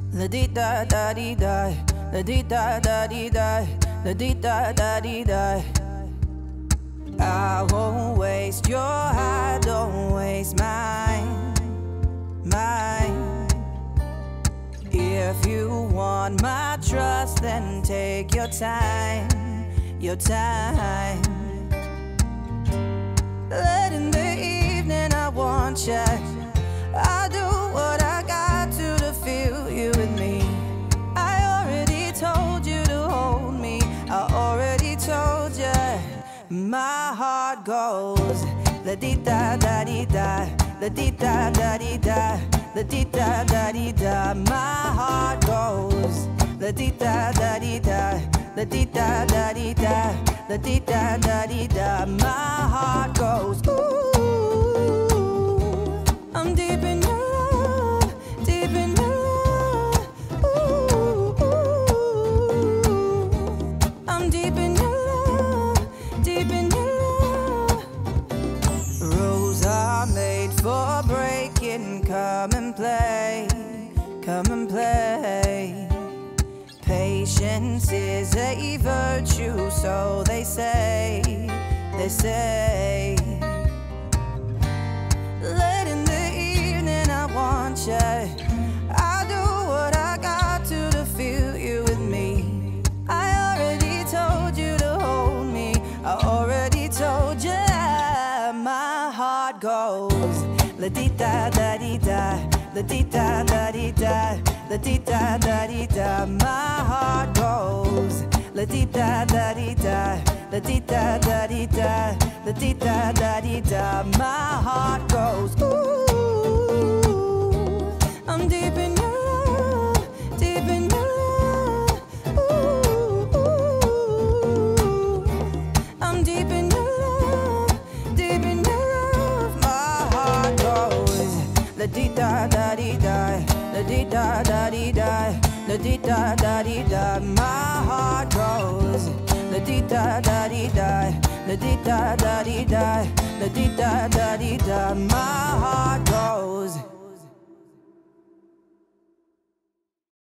La di da da di da, la di da da di da, la di da da di da. I won't waste your heart, don't waste mine, mine. If you want my trust, then take your time, your time. Late in the evening, I want you. I do what I got to feel you with me. I already told you to hold me. I already told you. My heart goes la di da da di da, la di da da di da, la di da da di da. My heart goes la di da da di da, la di da da di da, la di da da di da. My heart goes ooh. I'm deep in your love, deep in your love. Ooh, ooh. I'm deep in your love, deep in your love. Rules are made for breaking. Come and play, come and play. Patience is a virtue, so they say, they say. Late in the evening, I want you. I do what I got to feel you with me. I already told you to hold me. I already told you. My heart goes la di da da di da, la di da da di da, la di da da di da. My heart goes la di da da di da, la di da da di da, la di da da di da. My heart goes ooh. I'm deep in your love, deep in your love. Ooh, ooh. I'm deep in your love, deep in your love. My heart goes la di da da di da, la di da da di da, la di da da di da. My heart goes la di da da di da, la di da da di da, la di da da di da. My heart goes.